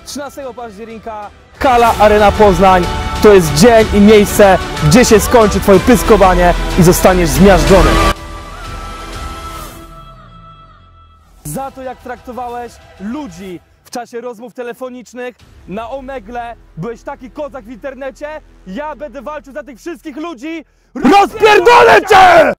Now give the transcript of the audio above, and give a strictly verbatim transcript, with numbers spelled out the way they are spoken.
trzynastego października Hala Arena Poznań to jest dzień i miejsce, gdzie się skończy twoje pyskowanie i zostaniesz zmiażdżony. Za to, jak traktowałeś ludzi w czasie rozmów telefonicznych, na Omegle, byłeś taki kozak w internecie, ja będę walczył za tych wszystkich ludzi. Rozpierdolę cię!